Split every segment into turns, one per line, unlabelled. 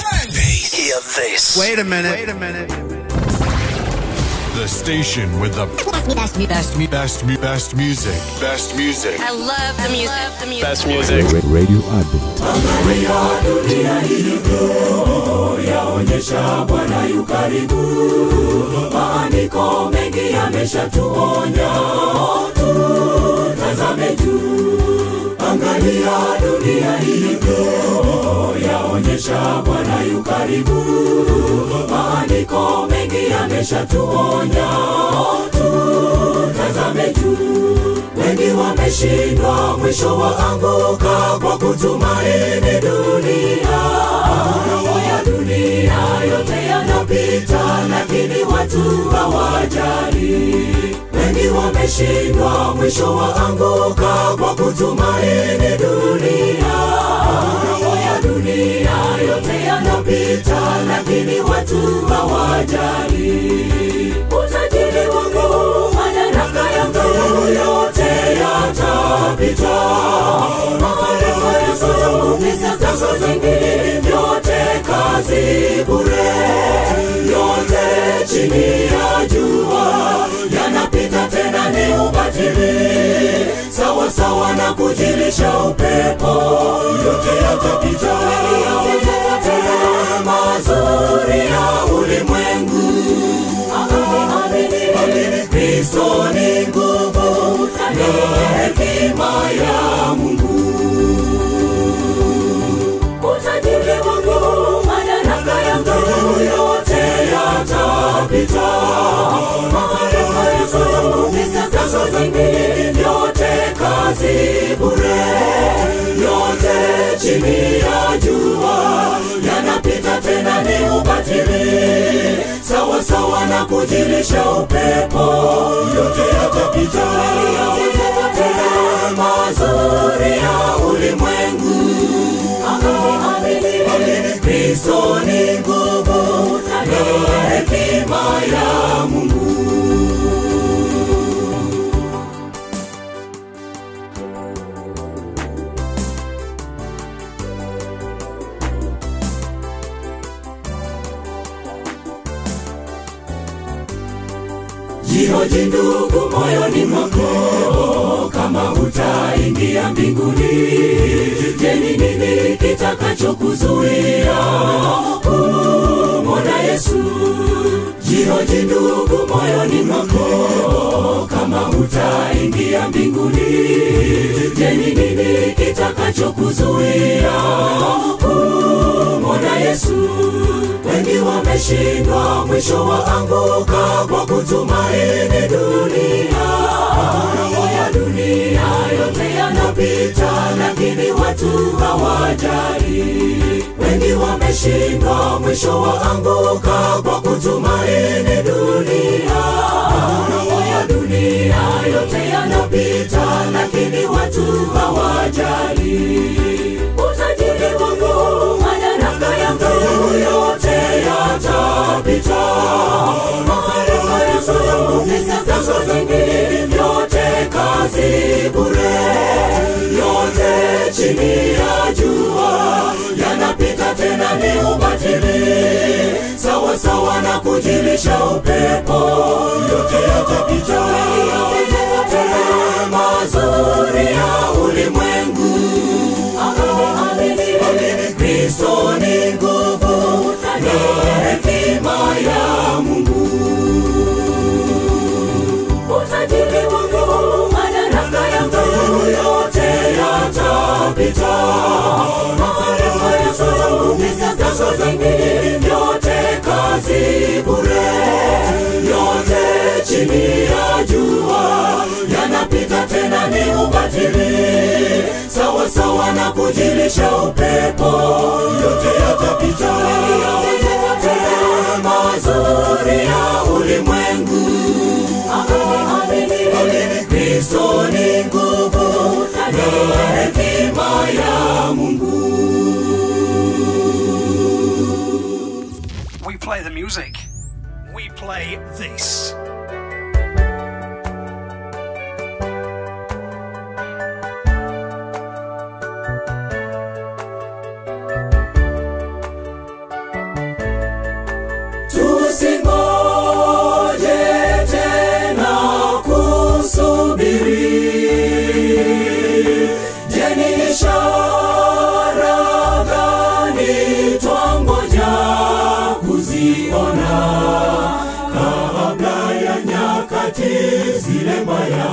Hear this.
Wait a minute.
The station with the best music. Best music.
I love the music.
Best music.
Radio Advent.
Angalia dunia ilivyo, yaonyesha Bwana yu karibu. Maandiko mengi yameshatuonya, tutazame juu. Angalia dunia ilivyo, yaonyesha Bwana yu karibu. Maandiko mengi yameshatuonya, tutazame juu. Wengi wameshindwa, mwisho waanguka kwa kutumaini dunia. Ya dunia yote yanapita, lakini watu hawajali. Wengi wameshindwa, mwisho waanguka kwa kutumaini dunia. Ya dunia yote yanapita, lakini watu hawajali. Utajiri wangu, madaraka yangu, yote yatapita. Maarifa yangu, pesa zangu zingi, yote kazi bure. Yote chini ya jua yanapita, tena ni ubatili. Sawa sawa na kujilisha upepo, yote yatapita. Mazuri ya ulimwengu, amini Kristo ni nguvu na hekima ya Mungu. Utajiri wangu, madaraka yangu, yote yatapita. Maarifa yangu, pesa zangu zingi, yote kazi bure. Yote chini ya jua yanapita, tena ni ubatili. Sawa sawa na kujilisha upepo, yote yatapita. Mazuri ya ulimwengu, amini Kristo ni nguvu na hekima ya Mungu. Jihoji ndugu moyoni mwako, kama utaingia mbinguni. Je, ni nini kitakachokuzuia kumwona Yesu? Jihoji ndugu moyoni mwako, kama utaingia mbinguni. Je, ni nini kitakachokuzuia kumwona Yesu? Wengi wameshindwa, mwisho waanguka kwa kutumaini dunia. Ya dunia yote yanapita, lakini watu hawajali. Wengi wameshindwa, mwisho waanguka kwa kutumaini dunia. Ya dunia yote yanapita, lakini watu hawajali. Utajiri wangu, madaraka yangu, yote yatapita. Maarifa yangu, pesa zangu zingi, yote kazi bure. Yote chini ya jua yanapita, tena ni ubatili. Sawa sawa na kujilisha upepo, yote yatapita. Mazuri ya ulimwengu, amini Kristo ni nguvu na hekima ya Mungu. Utajiri wangu, madaraka yangu, yote yatapita. Maarifa yangu, pesa zangu zingi, yote kazi bure. Yote chini ya jua yanapita, tena ni ubatili. Sawa sawa na kujilisha upepo, yote yatapita. Mazuri ya ulimwengu, amini Kristo ni nguvu na hekima ya Mungu.
We play the music. We play this.
zile mbaya.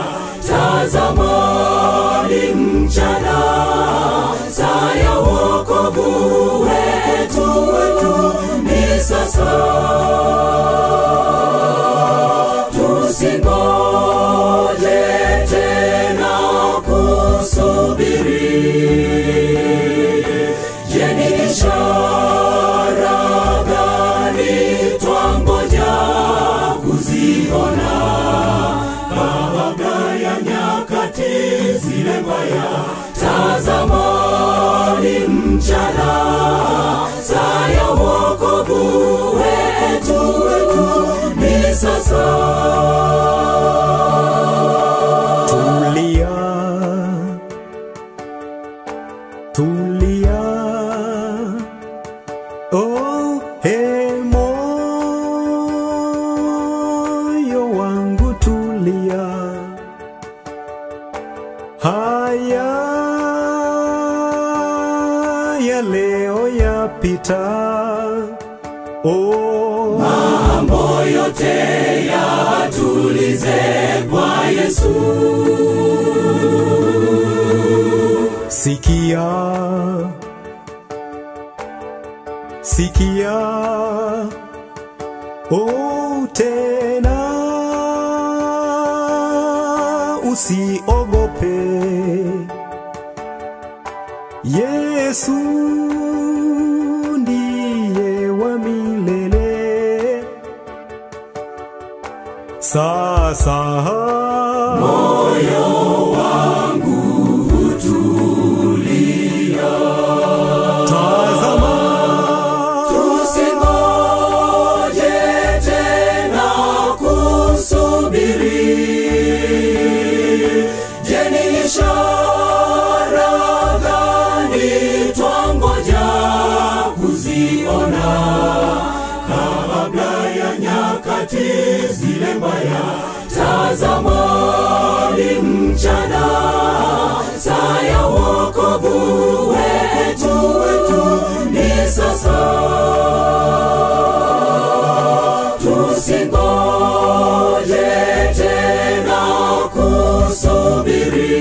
Tazama ni mchana, saa ya wokovu wetu ni sasa. Tusingoje tena kusubiri. Je, ni ishara gani twangoja kuziona kabla ya nyakati zile mbaya? Tazama ni mchana, saa ya wokovu wetu ni sasa.
Tulia, tulia, oh hey moyo wangu tulia. Haya ya leo yapita, oh
mambo yote yatulize kwa Yesu.
Sikia, sikia, oh tena usiogope. Yesu ndiye wa milele. Sasa
moyo wangu tulia.
tazama,
Tusingoje tena kusubiri. Je, ni ishara gani twangoja kuziona kabla ya nyakati zile mbaya? Tazama ni mchana, saa ya wokovu wetu ni sasa. Tusingoje tena kusubiri.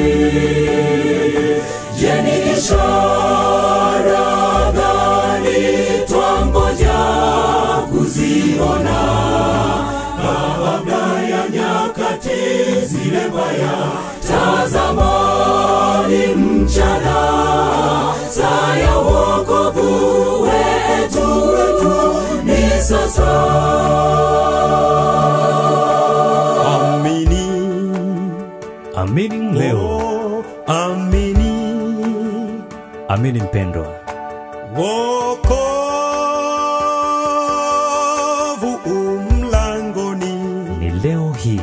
Je, ni ishara gani twangoja kuziona kabla ya nyakati zile mbaya? Tazama ni mchana, saa ya wokovu wetu ni sasa.
amini,
Amini leo,
oh, amini,
amini mpendwa.
wokovu umlangoni.
Ni leo hii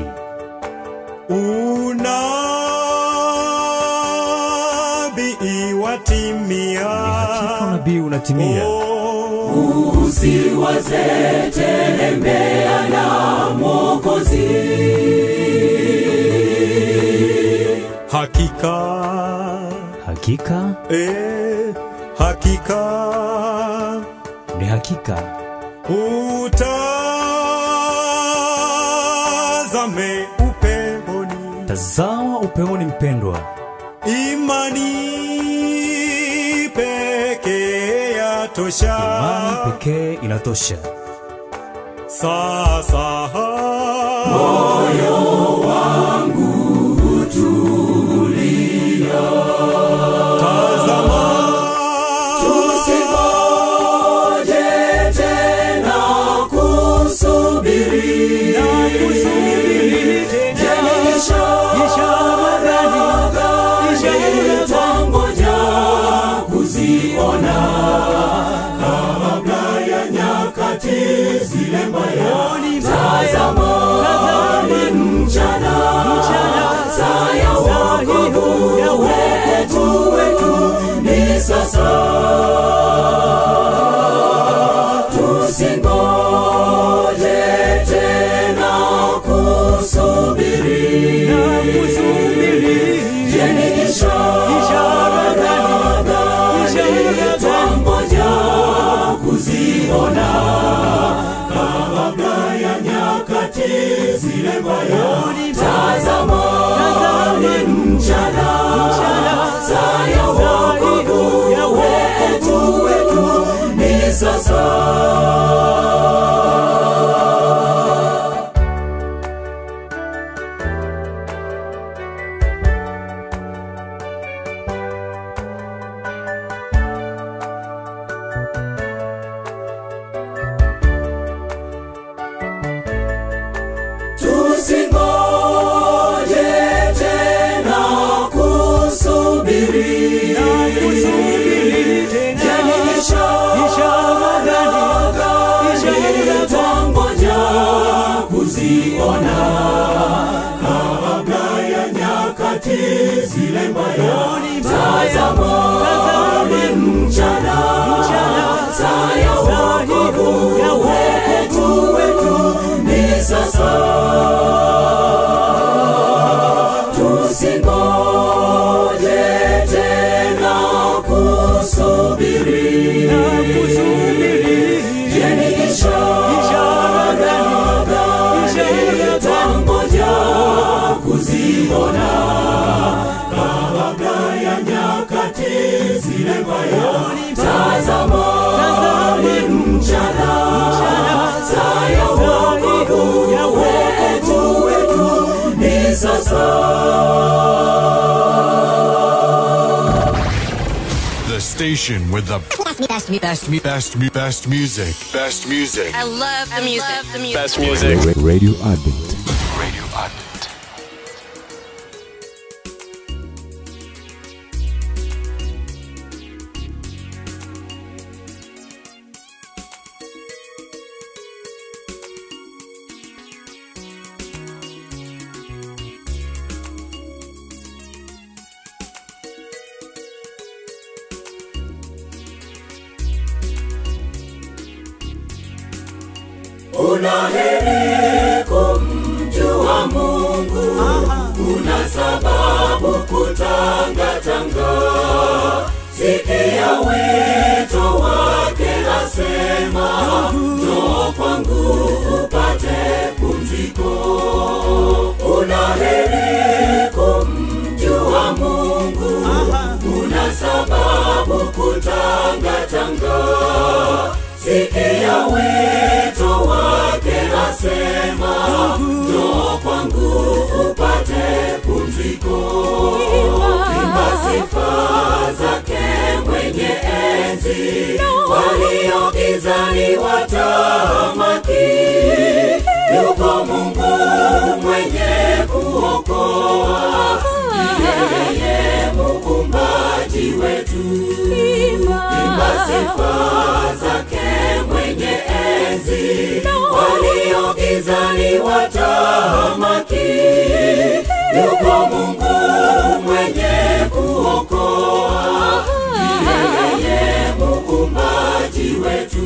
Unabii watimia,
hakika unabii unatimia.
oh,
Usiwaze tembea na Mwokozi.
hakika,
Hakika
hakika
ni hakika.
utazame upeponi.
Tazama upeoni mpendwa.
Imani pekee yatosha.
Imani pekee inatosha.
Sasa
Moyo wangu tulia.
tazama,
Tusingoje tena kusubiri. Je, ni ishara gani twangoja kuziona kabla ya nyakati zile mbaya? Tazama ni mchana, mbaya. Tazama ni mchana, saa ya wokovu wetu ni sasa. Tusingoje tena kusubiri. Jani ishara gani twangoja kuziona kabla ya nyakati zile mbaya. Tazama ni mchana, saa ya wokovu wetu ni sasa. Tusingoje tena kusubiri. Jeni ishara gani twangoja kuziona kabla ya nyakati zile mbaya. Tazama ni mchana, saa ya wokovu wetu ni sasa.
The station with the best music. Best music.
I love the music.
Best music.
Radio Advent.
Radio Advent.
Unaheri kumjua Mungu, una sababu kutangatanga. Sikia wito wake asema, njoo kwangu upate pumziko. Unaheri kumjua Mungu, una sababu kutangatanga. Sikia wito wake asema, njoo kwangu upate pumziko. Imba sifa zake mwenye enzi, walio gizani watamaki. Yuko Mungu mwenye kuokoa, yeye muumbaji wetu. Imba sifa zake mwenye enzi, walio gizani watamaki. Yuko Mungu mwenye kuokoa, yeye muumbaji wetu.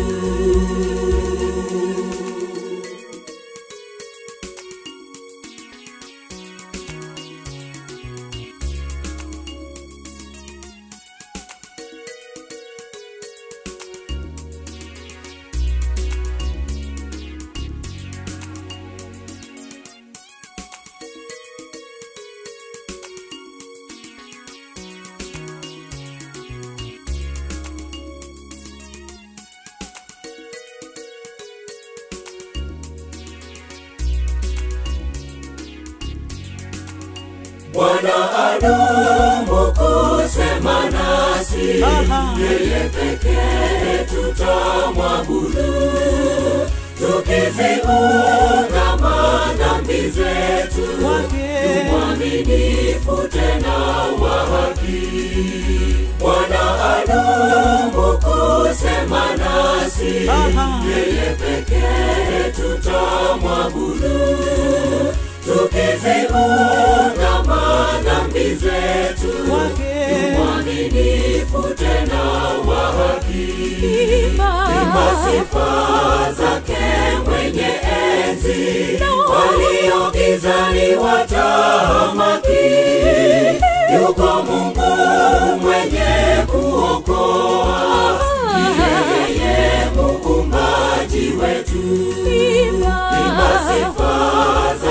Bwana adumu kusema nasi, yeye pekee tutamwabudu. Tukiziungama dhambi zetu, tumwaminifu tena wa haki. Bwana adumu kusema nasi, yeye pekee tutamwabudu. Tukiziungama dhambi zetu, tumwaminifu tena wa haki. Imba sifa zake mwenye enzi, walio gizani watamaki. Yuko Mungu mwenye kuokoa, yeye muumbaji wetu. Imba sifa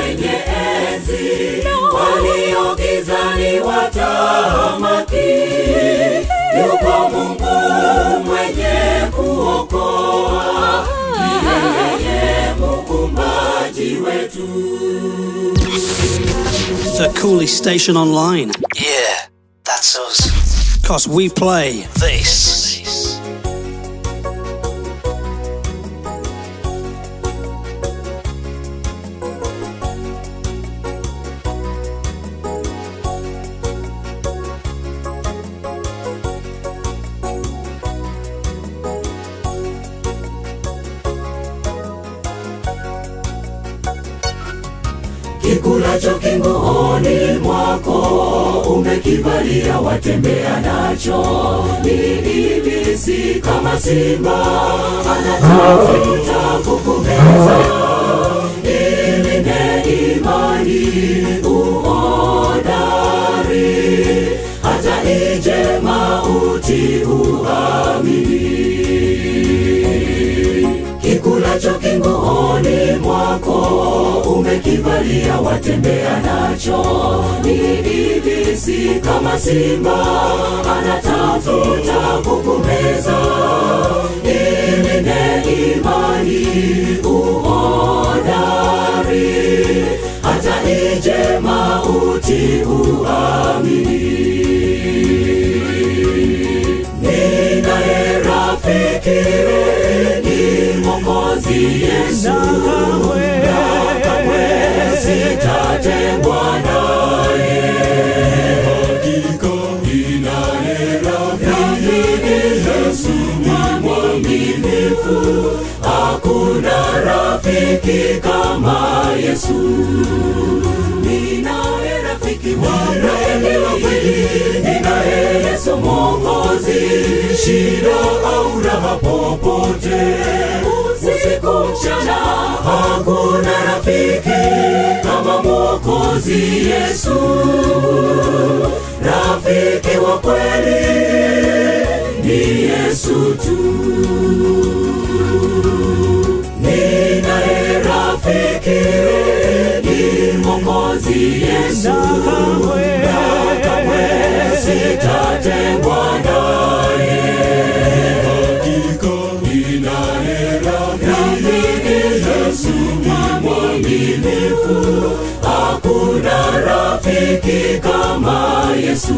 mwenye enzi, walio gizani watamaki. Yuko Mungu mwenye kuokoa, yeye muumbaji wetu.
The coolest station online.
Yeah, that's us.
'Cause we play
This.
Kikulacho kinguoni mwako, umekivalia watembea nacho. Ni ibilisi kama simba, anatafuta kukumeza. Ilinde imani uhodari, hata ije mauti uamini. Kikulacho kinguoni mwako, umekivalia watembea nacho. Ni ibilisi kama simba, anatafuta kukumeza. Ilinde imani uhodari, hata ije mauti uamini. Ninaye rafiki, Mwokozi Yesu, na kamwe sitatengwa naye. Hakika ninaye rafiki, Yesu ni mwaminifu, hakuna rafiki kama Yesu. Ninaye rafiki wa kweli, ninaye Yesu Mwokozi, shida au raha popote, usiku mchana, hakuna rafiki kama Mwokozi Yesu. Rafiki wa kweli ni Yesu tu. Ninaye rafiki, ni Mwokozi Yesu, na kamwe sitatengwa naye. Hakika ninaye rafiki, Yesu ni mwaminifu, hakuna rafiki kama Yesu.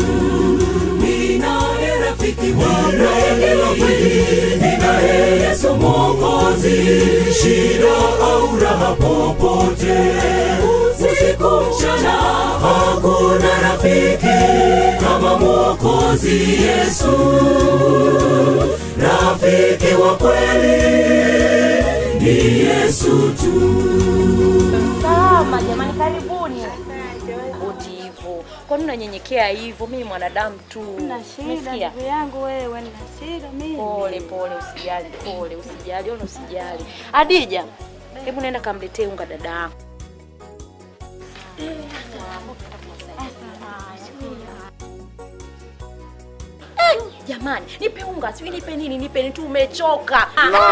Ninaye rafiki wa kweli, ninaye Yesu Mwokozi, shida au raha popote, usiku mchana, hakuna rafiki kama Mwokozi Yesu. Rafiki wa kweli ni Yesu tu.
Salama jamani, karibuni. Utiivu. Kwa nini unanyenyekea hivyo? Mimi mwanadamu tu.
Nina shida ndugu yangu, wewe nina shida mimi.
Pole pole, usijali, pole, usijali, ona usijali. Adija, hebu nenda kamletee unga dada yako. Jamani, nipe unga, sio nipe nini, nipe tu, umechoka.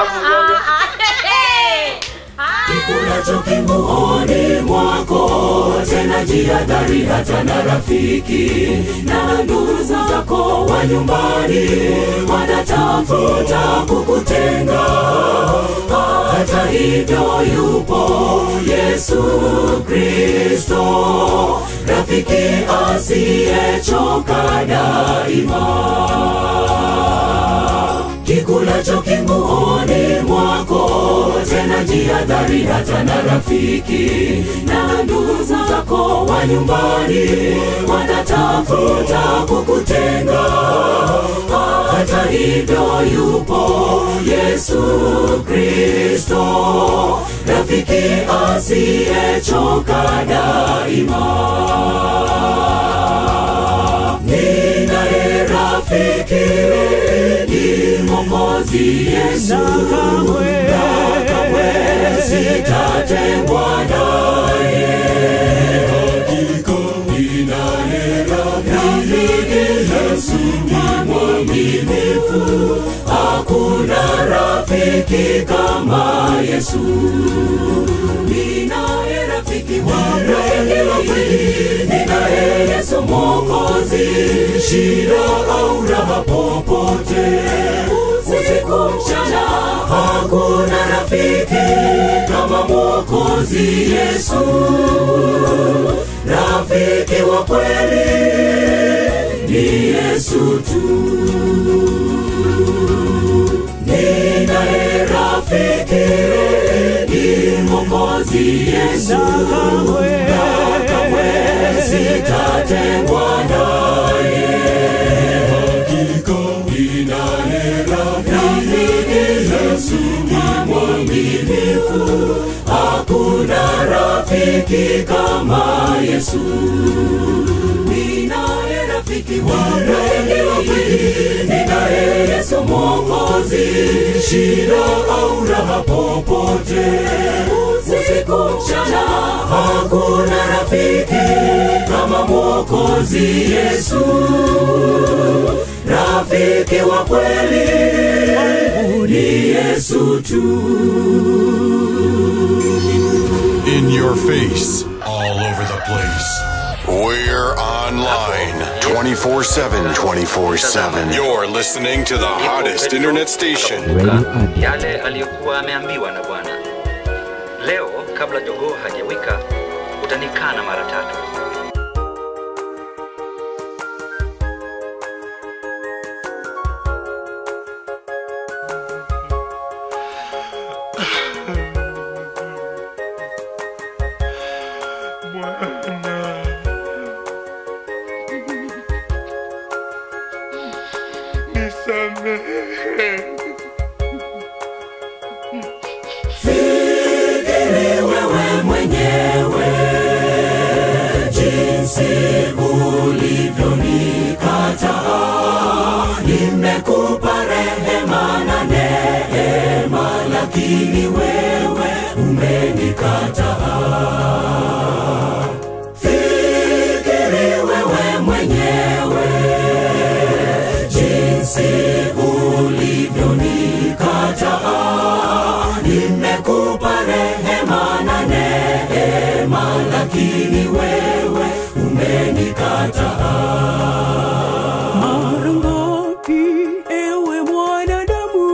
Kikulacho kinguoni mwako, tena jihadhari hata na rafiki na ndugu zako wa nyumbani, wanatafuta kukutenga. Hata hivyo yupo Yesu Kristo, rafiki asiyechoka daima. Kikulacho kinguoni mwako, tena jihadhari hata na rafiki na ndugu zako wa nyumbani, wanatafuta kukutenga. Hata hivyo yupo Yesu Kristo, rafiki asiyechoka daima. Ninaye rafiki, ni Mwokozi Yesu, na kamwe sitatengwa naye. Hakika ninaye rafiki, Yesu ni mwaminifu, hakuna rafiki kama Yesu. Ninaye rafiki rafiki wa kweli, ninaye Yesu Mwokozi, shida au raha popote, usiku mchana, hakuna rafiki kama Mwokozi Yesu. Rafiki wa kweli ni Yesu tu. Ninaye rafiki ni Mwokozi Yesu, na kamwe sitatengwa naye. Hakika ninaye rafiki Yesu ni mwaminifu, hakuna rafiki kama Yesu. Ninaye rafiki wa kweli, ninaye Yesu Mwokozi, shida au raha popote, usiku mchana, hakuna rafiki kama Mwokozi Yesu. Rafiki wa kweli ni Yesu tu.
In your face, all over the place. We're online 24/7. 24/7. You're listening to the hottest internet station.
Yale aliyokuwa ameambiwa na Bwana. Leo kabla jogoo hajawika utanikana mara 3.
Fikiri wewe mwenyewe jinsi ulivyonikataa. Nimekupa rehema na neema, lakini wewe umenikataa. Fikiri wewe mwenyewe jinsi ulivyonikataa. Nimekupa rehema na neema, lakini wewe umenikataa.
Mara ngapi ewe mwanadamu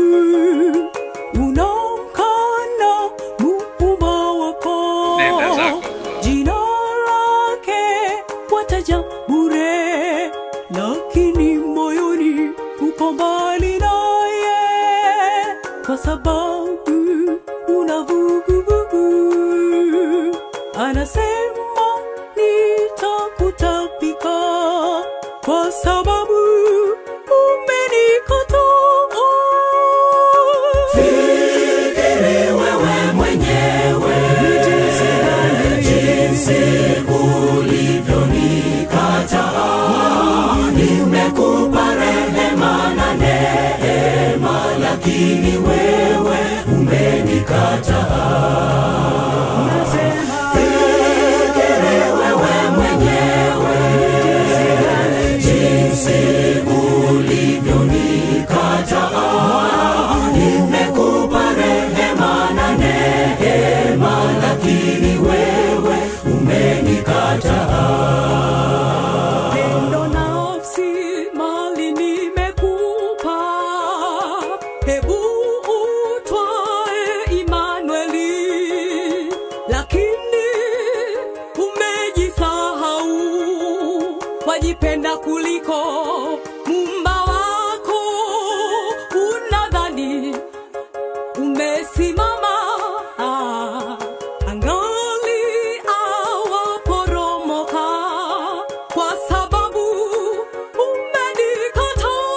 unamkana Muumba wako? Jina lake wataja bure, lakini moyoni uko mbali naye, kwa sababu una vuguvugu. Anasema nitakutapika kwa sababu umenikataa.
Fikiri wewe mwenyewe jinsi ulivyonikataa. Nimekupa rehema na neema, lakini wewe umenikataa. Fikiri wewe mwenyewe jinsi ulivyonikataa. Nimekupa rehema na neema, lakini wewe umenikataa.
Pendo nafsi mali nimekupa, hebu utwae Imanueli, lakini umejisahau, wajipenda kuliko Muumba wako. Unadhani umesimama angali awaporomoka, kwa sababu umenikataa.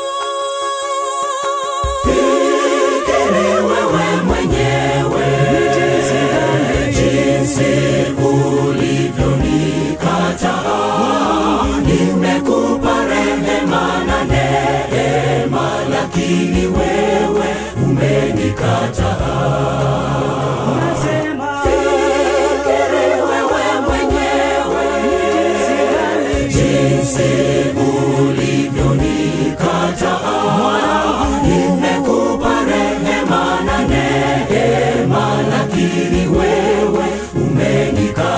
Fikiri wewe mwenyewe jinsi ulivyonikataa. Nimekupa rehema na neema, lakini wewe umenikataa. Fikiri wewe mwenyewe jinsi ulivyonikataa. Nimekupa rehema na neema, lakini wewe umenikataa.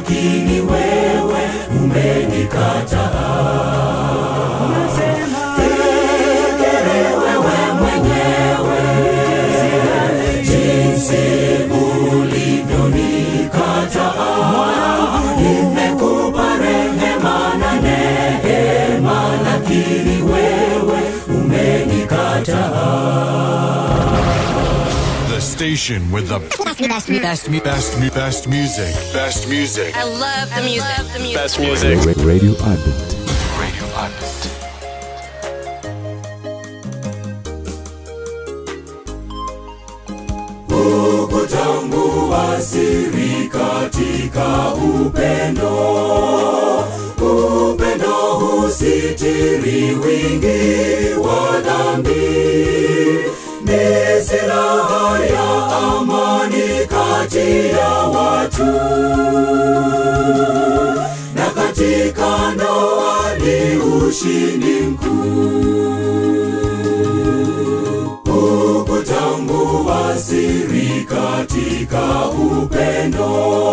lakini wewe umenikataa. Fikiri wewe mwenyewe jinsi ulivyonikataa. Nimekupa rehema na neema, lakini wewe umenikataa.
The station with the best music. Best music.
I love the music.
Best music.
Radio Advent.
Radio Advent.
Kutambua siri katika upendo. Upendo husitiri wingi wa dhambi. Ni silaha ya amani kati ya watu. Na katika ndoa ni ushindi mkuu. Kutambua siri katika upendo.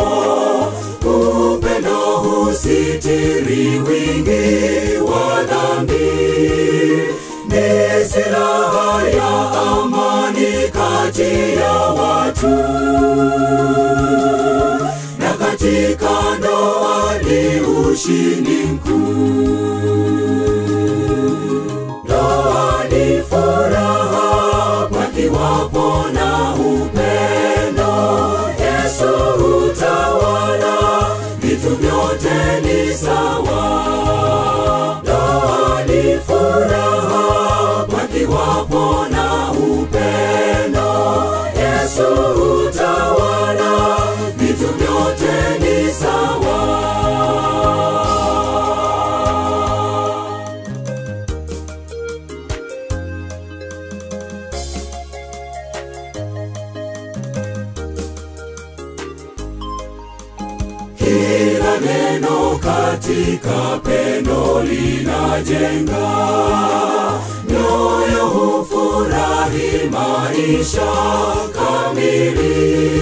Upendo husitiri wingi wa dhambi. Ni silaha ya amani kati ya watu. Na katika ndoa ni ushindi mkuu. Ndoa ni furaha pakiwapo na upendo. Yesu utawala, vitu vyote ni sawa. Ndoa ni furaha pakiwapo na upendo. Yesu utawala, vitu vyote ni sawa. Kila neno katika pendo linajenga. Moyo hufurahi maisha kamili.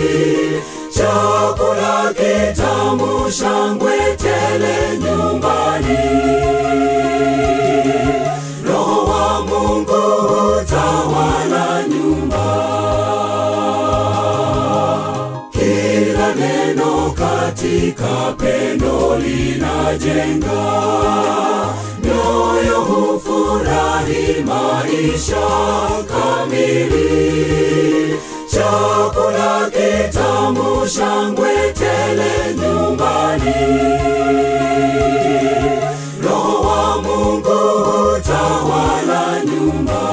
Chakula kitamu, shangwe tele nyumbani. Roho wa Mungu hutawala nyumba. Kila neno katika pendo linajenga. Moyo hufurahi maisha kamili. Chakula kitamu, shangwe tele nyumbani. Roho wa Mungu hutawala nyumba.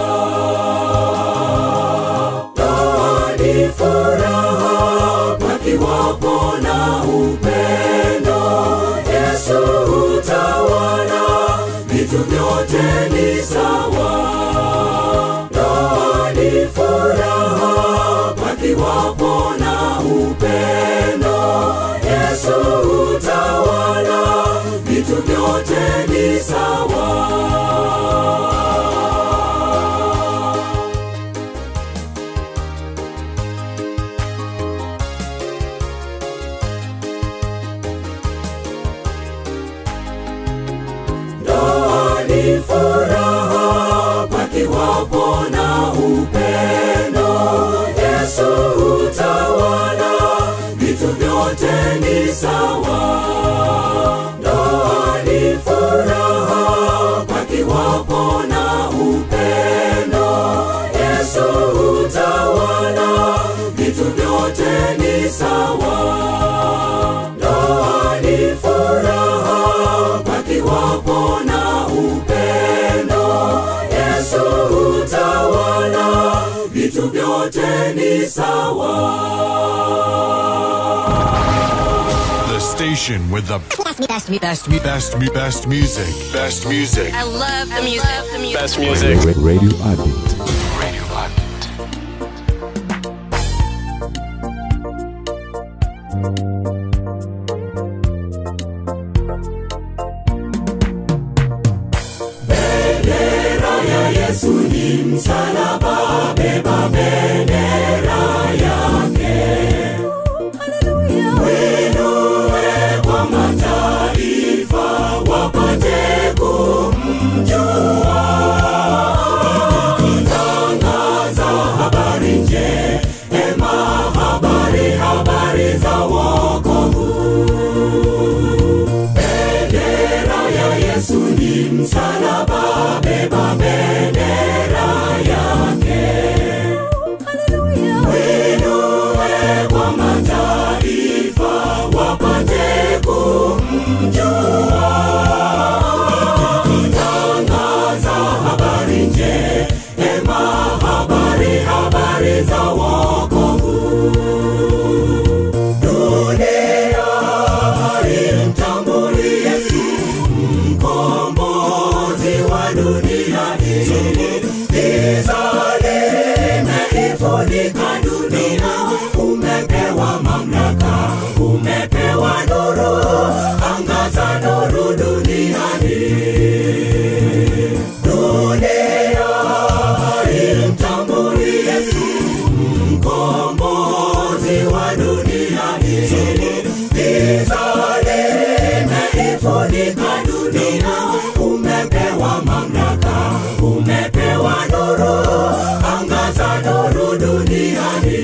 Ndoa ni furaha pakiwapo na upendo. Yesu utawala, vitu vyote ni sawa. Ndoa ni furaha pakiwapo na upendo. Yesu utawala, vitu vyote ni sawa. Ni furaha pakiwapo na upendo. Yesu utawala, vitu vyote ni sawa. Ndoa ni furaha pakiwapo na upendo. Yesu utawala, vitu vyote ni sawa. Ndoa ni furaha pakiwapo na upendo. Yesu utawala, vitu vyote ni sawa.
The station with the best music. Best music.
I love the music.
Best music.
Radio Advent.
Radio Advent.
Bendera ya Yesu ni msalaba, beba bendera yake. Haleluya. ifunika dunia. Umepewa mamlaka, umepewa nuru, angaza nuru duniani. Dunia imtambue Yesu, mkombozi wa dunia hii. Giza limeifunika dunia. Umepewa mamlaka, umepewa nuru, angaza nuru duniani.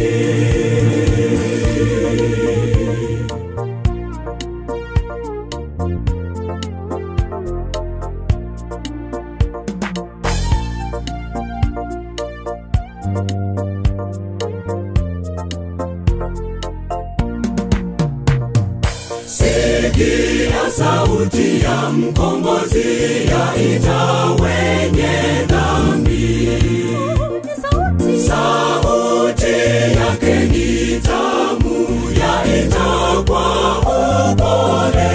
Sikia sauti ya mkombozi yaita wenye dhambi. Sauti yake ni tamu, yaita kwa upole.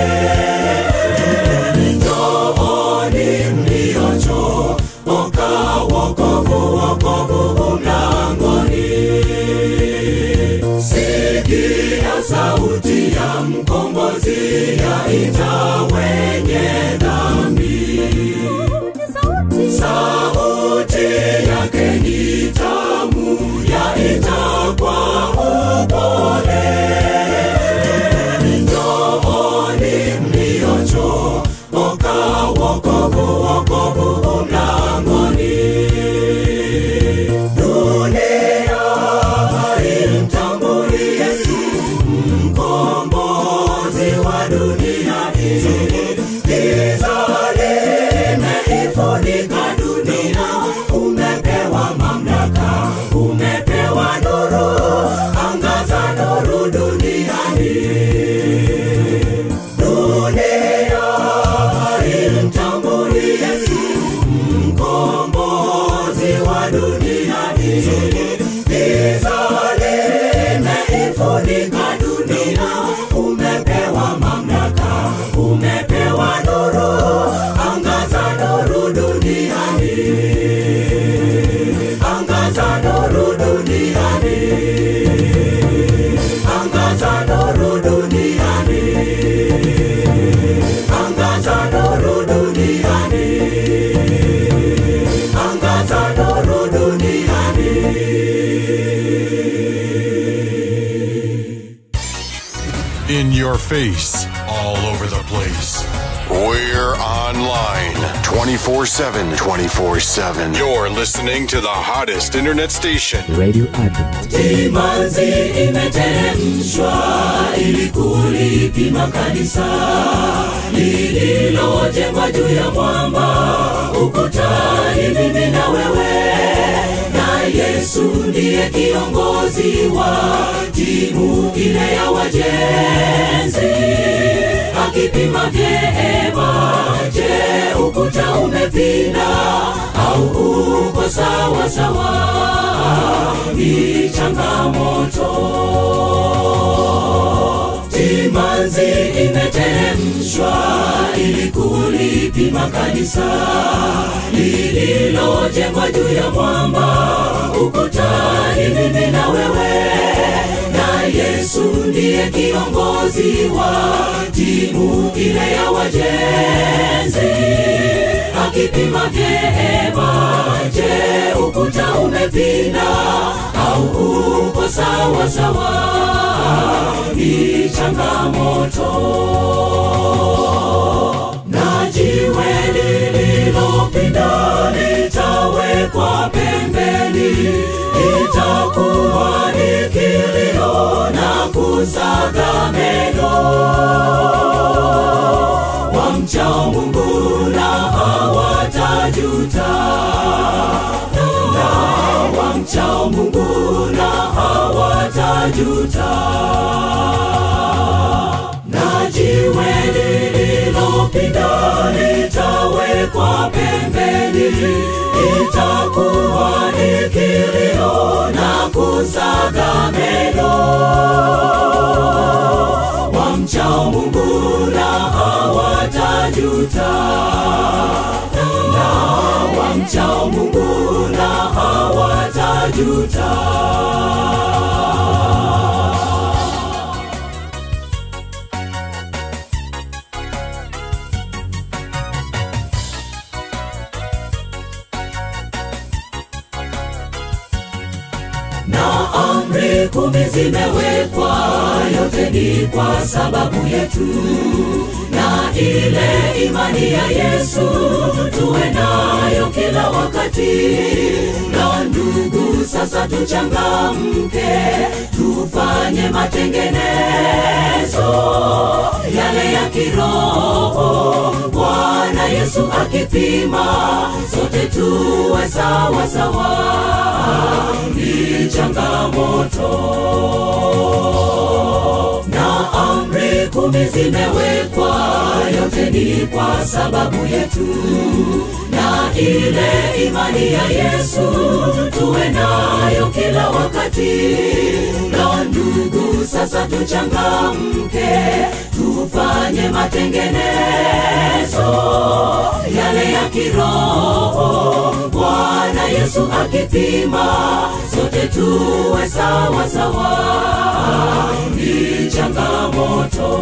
Njooni mliochoka, wokovu mlangoni. Sikia sauti ya mkombozi yaita wenye dhambi. Sauti yake ni tamu, yaita kwa upole. Njooni mliochoka, wokovu mlangoni. Dunia imtambue Yesu, mkombozi wa dunia hii. Giza limeifunika dunia. Umepewa mamlaka, umepewa nuru, angaza nuru duniani. Dunia imtambue Yesu, mkombozi wa dunia hii. Giza limeifunika dunia. Umepewa mamlaka, umepewa nuru, angaza nuru duniani. Angaza nuru duniani. Angaza nuru duniani. Angaza nuru duniani. Angaza nuru duniani.
In your face, all over the place. We're online 24/7. 24/7. You're listening to the hottest internet station,
Radio Advent.
Timanzi imeteremshwa ili kulipima kanisa lililojengwa juu ya mwamba, ukutani mimi na wewe. Na Yesu ndiye kiongozi wa timu ile ya wajenzi, akipima vyema. Je, ukuta umepinda au uko sawa sawa? Ni changamoto. Timanzi imeteremshwa ili kulipima kanisa lililojengwa juu ya mwamba, ukutani mimi na wewe. Na Yesu ndiye kiongozi wa timu ile ya wajenzi, akipima vyema. Je, ukuta umepinda au uko sawa sawa? Ni changamoto. Na jiwe lililopinda litawekwa pembeni, itakuwa ni kilio na kusaga meno. Wamchao Mungu na hawatajuta, na wamchao Mungu na hawatajuta. Na jiwe lililopinda litawekwa pembeni, itakuwa ni kilio na kusaga meno. Wamchao Mungu na hawatajuta, hawatajuta, na wamchao Mungu na hawatajuta. Na amri 10 zimewekwa, yote ni kwa sababu yetu, na ile imani ya Yesu tuwe nayo kila wakati. Na ndugu, sasa tuchangamke, tufanye matengenezo yale ya kiroho. Bwana Yesu akipima, sote tuwe sawa sawa. Ni changamoto, na amri 10 zimewekwa, yote ni kwa sababu yetu, na ile imani ya Yesu tuwe nayo kila wakati. Na ndugu, sasa tuchangamke, tufanye matengenezo yale ya kiroho. Bwana Yesu akipima, sote tuwe sawa sawa. Ni changamoto,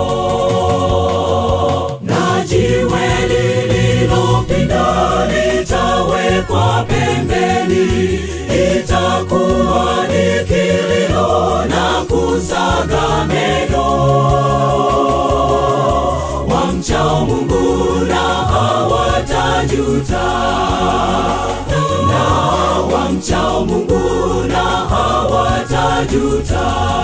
na jiwe lililopinda litawekwa pembeni, itakuwa ni kilio na kusaga meno. Wamchao Mungu na hawatajuta, na wamchao Mungu na hawatajuta.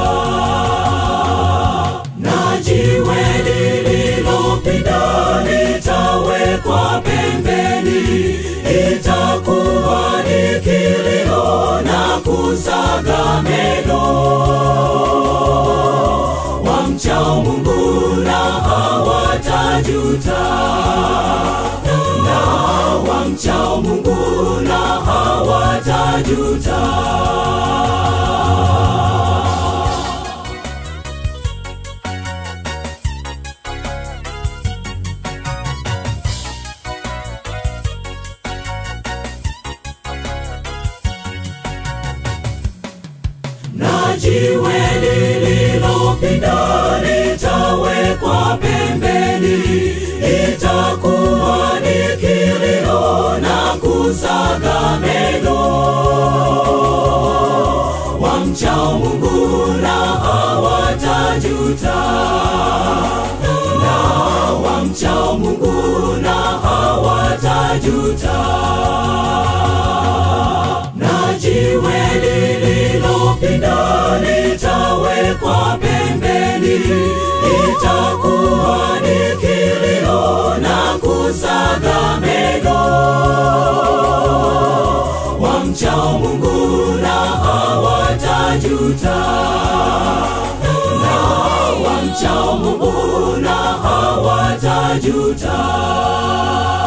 Na jiwe lililopinda litawekwa pembeni, itakuwa ni kilio na kusaga meno. Wamchao Mungu na hawatajuta, na wamchao Mungu na hawatajuta. Na jiwe lililopinda litawekwa pembeni, itakuwa ni kilio na kusaga meno. Wamchao Mungu na hawatajuta, na wamchao Mungu na hawatajuta. Na jiwe lililopinda litawekwa pembeni, itakuwa ni kilio na kusaga meno. Wamchao Mungu na hawatajuta, na wamchao Mungu na hawatajuta.